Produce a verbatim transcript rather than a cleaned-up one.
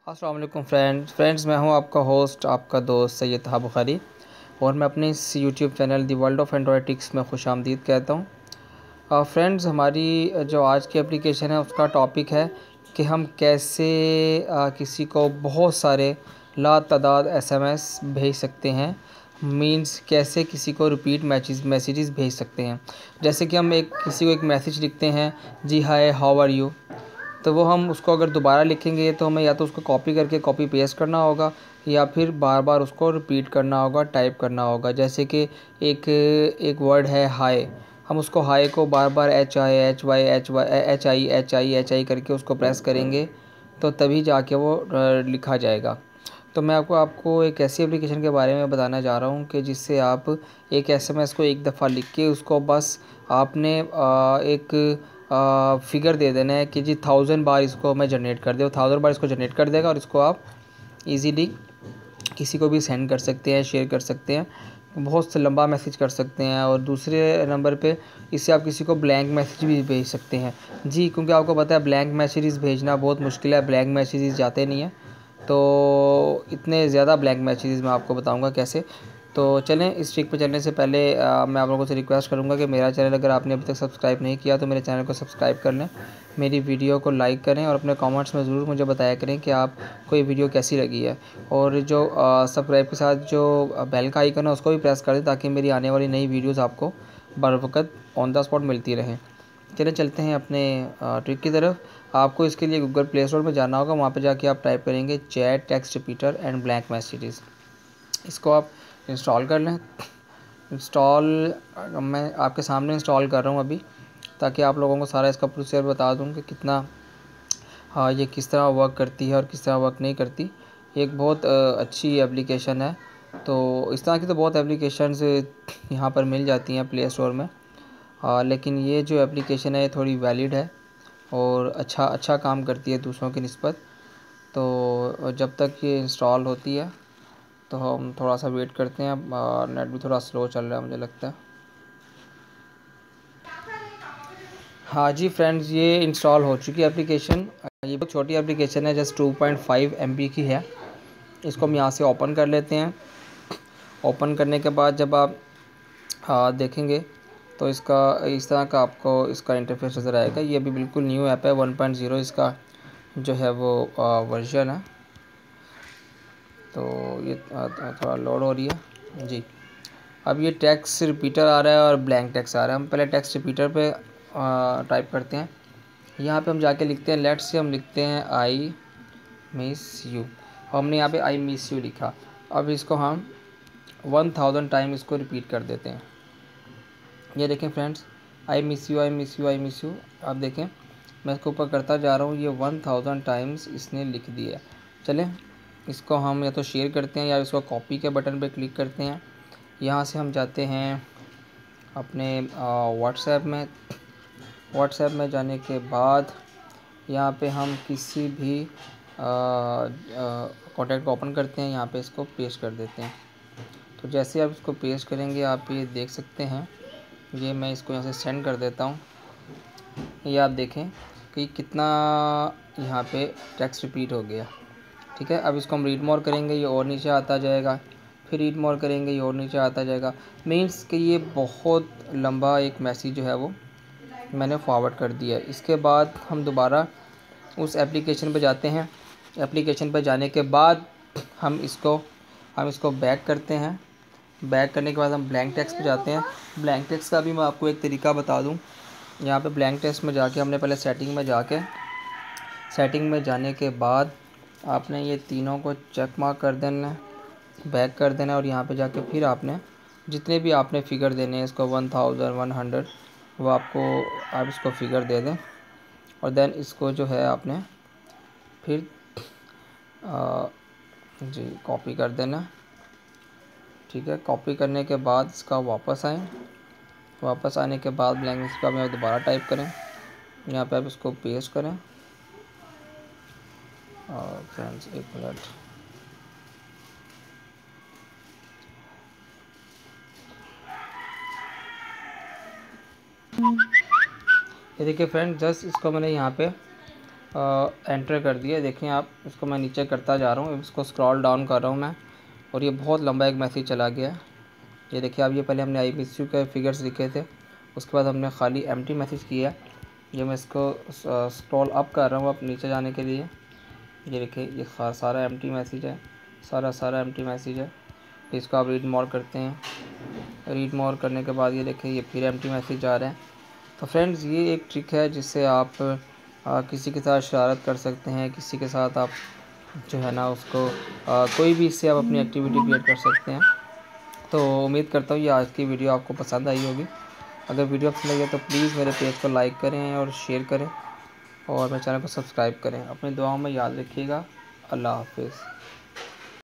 अस्सलाम वालेकुम friends friends मैं हूं आपका होस्ट आपका दोस्त सैयद तहा बुखारी और मैं अपने इस YouTube channel the world of android tricks में खुशामदीद कहता हूं। फ्रेंड्स हमारी जो आज की एप्लीकेशन है उसका टॉपिक है कि हम कैसे आ, किसी को बहुत सारे लातादाद एसएमएस भेज सकते हैं। मींस कैसे किसी को रिपीट मैसेज मैसेजेस भेज सकते हैं। जैसे कि हम एक किसी को एक मैसेज लिखते हैं, जी हाय हाउ आर यू, तो वो हम उसको अगर दोबारा लिखेंगे तो हमें या तो उसको कॉपी करके कॉपी पेस्ट करना होगा या फिर बार बार उसको रिपीट करना होगा, टाइप करना होगा। जैसे कि एक एक वर्ड है हाय, हम उसको हाय को बार बार H I H Y H Y H I H I H I करके उसको प्रेस करेंगे तो तभी जाके वो लिखा जाएगा। तो मैं आपको आपको एक ऐसी एप्लीकेशन के बारे में बताना चाह रहा हूँ कि जिससे आप एक एसएमएस को एक दफ़ा लिख के उसको बस आपने एक फ़िगर दे देना है कि जी थाउजेंड बार इसको मैं जनरेट कर दे, थाउजेंड बार इसको जनरेट कर देगा और इसको आप इजीली किसी को भी सेंड कर सकते हैं, शेयर कर सकते हैं, बहुत लंबा मैसेज कर सकते हैं। और दूसरे नंबर पे इससे आप किसी को ब्लैंक मैसेज भी भेज सकते हैं जी, क्योंकि आपको पता है ब्लैंक मैसेजेस भेजना बहुत मुश्किल है, ब्लैंक मैसेजेस जाते नहीं हैं। तो इतने ज़्यादा ब्लैंक मैसेजेस मैं आपको बताऊंगा कैसे। तो चलें, इस ट्रिक पे चलने से पहले आ, मैं आप लोगों से रिक्वेस्ट करूंगा कि मेरा चैनल अगर आपने अभी तक सब्सक्राइब नहीं किया तो मेरे चैनल को सब्सक्राइब कर लें, मेरी वीडियो को लाइक करें और अपने कमेंट्स में ज़रूर मुझे बताया करें कि आप को ये वीडियो कैसी लगी है। और जो सब्सक्राइब के साथ जो बेल का आइकन है उसको भी प्रेस कर दें ताकि मेरी आने वाली नई वीडियोज़ आपको बर वक्त ऑन द स्पॉट मिलती रहें। चलिए चलते हैं अपने ट्रिक की तरफ। आपको इसके लिए गूगल प्ले स्टोर में जाना होगा, वहाँ पे जाके आप टाइप करेंगे chat text repeater and blank messages. इसको आप इंस्टॉल कर लें। इंस्टॉल मैं आपके सामने इंस्टॉल कर रहा हूँ अभी, ताकि आप लोगों को सारा इसका प्रोसीजर बता दूँ कि कितना हाँ ये किस तरह वर्क करती है और किस तरह वर्क नहीं करती। एक बहुत अच्छी एप्लीकेशन है। तो इस तरह की तो बहुत एप्लीकेशंस यहाँ पर मिल जाती हैं प्ले स्टोर में, आ, लेकिन ये जो एप्लीकेशन है ये थोड़ी वैलिड है और अच्छा अच्छा काम करती है दूसरों की निस्बत। तो जब तक ये इंस्टॉल होती है तो हम थोड़ा सा वेट करते हैं। नेट भी थोड़ा स्लो चल रहा है मुझे लगता है। हाँ जी फ्रेंड्स, ये इंस्टॉल हो चुकी है एप्लीकेशन। ये बहुत छोटी एप्लीकेशन है, just two point five M B की है। इसको हम यहाँ से ओपन कर लेते हैं। ओपन करने के बाद जब आप हाँ देखेंगे तो इसका इस तरह का आपको इसका इंटरफेस नज़र आएगा। ये अभी बिल्कुल न्यू ऐप है, वन पॉइंट ज़ीरो इसका जो है वो वर्जन है। तो ये थोड़ा लोड हो रही है जी। अब ये टेक्स्ट रिपीटर आ रहा है और ब्लैंक टेक्स्ट आ रहा है। हम पहले टेक्स्ट रिपीटर पे टाइप करते हैं। यहाँ पे हम जाके लिखते हैं, लेट्स से हम लिखते हैं आई मिस यू। हमने यहाँ पे आई मिस यू लिखा। अब इसको हम वन थाउजेंड टाइम इसको रिपीट कर देते हैं। ये देखें friends, I miss you I miss you I miss you. आप देखें मैं इसको ऊपर करता जा रहा हूँ, ये वन थाउजेंड टाइम्स इसने लिख दिया। चलें इसको हम या तो शेयर करते हैं या इसको कॉपी के बटन पे क्लिक करते हैं। यहाँ से हम जाते हैं अपने व्हाट्सएप में। व्हाट्सएप में जाने के बाद यहाँ पे हम किसी भी कॉन्टैक्ट को ओपन करते हैं, यहाँ पे इसको पेस्ट कर देते हैं। तो जैसे आप इसको पेस्ट करेंगे आप ये देख सकते हैं, ये मैं इसको यहाँ से सेंड कर देता हूँ। ये आप देखें कि कितना यहाँ पे टेक्स्ट रिपीट हो गया। ठीक है, अब इसको हम रीड मोर करेंगे, ये और नीचे आता जाएगा, फिर रीड मोर करेंगे, ये और नीचे आता जाएगा। मीन्स कि ये बहुत लंबा एक मैसेज जो है वो मैंने फॉरवर्ड कर दिया। इसके बाद हम दोबारा उस एप्लीकेशन पर जाते हैं। एप्लीकेशन पर जाने के बाद हम इसको हम इसको बैक करते हैं। बैक करने के बाद हम ब्लैंक टेक्स्ट पे जाते हैं। ब्लैंक टेक्स्ट का भी मैं आपको एक तरीका बता दूं। यहाँ पे ब्लैंक टेक्स्ट में जाके हमने पहले सेटिंग में जाके सेटिंग में जाने के बाद आपने ये तीनों को चेक मार्क कर देना, बैक कर देना और यहाँ पे जाके फिर आपने जितने भी आपने फ़िगर देने हैं, इसको वन थाउजेंड वन हंड्रेड वो आपको आप इसको फ़िगर दे दें और देन इसको जो है आपने फिर आ, जी कॉपी कर देना। ठीक है, कॉपी करने के बाद इसका वापस आएँ। वापस आने के बाद ब्लैंक इसका में दोबारा टाइप करें, यहाँ पे आप इसको पेस्ट करें। और फ्रेंड्स एक मिनट, ये देखिए फ्रेंड, जस्ट इसको मैंने यहाँ पे एंटर कर दिया। देखें आप, इसको मैं नीचे करता जा रहा हूँ, इसको स्क्रॉल डाउन कर रहा हूँ मैं, और ये बहुत लंबा एक मैसेज चला गया। ये देखिए आप, ये पहले हमने आई मिस यू के फिगर्स लिखे थे, उसके बाद हमने खाली एम्प्टी मैसेज किया। ये मैं इसको स्क्रॉल अप कर रहा हूँ अब नीचे जाने के लिए। ये देखिए, ये सारा एम्प्टी मैसेज है, सारा सारा एम्प्टी मैसेज है। इसको आप रीड मोर करते हैं, रीड मोर करने के बाद ये देखिए ये फिर एम्प्टी मैसेज आ रहे हैं। तो फ्रेंड्स, ये एक ट्रिक है जिससे आप आ, किसी के साथ शरारत कर सकते हैं, किसी के साथ आप जो है ना उसको आ, कोई भी इससे आप अपनी एक्टिविटी क्रिएट कर सकते हैं। तो उम्मीद करता हूँ ये आज की वीडियो आपको पसंद आई होगी। अगर वीडियो अच्छी लगे तो प्लीज़ मेरे पेज को लाइक करें और शेयर करें, और मेरे चैनल को सब्सक्राइब करें। अपनी दुआओं में याद रखिएगा। अल्लाह हाफिज़।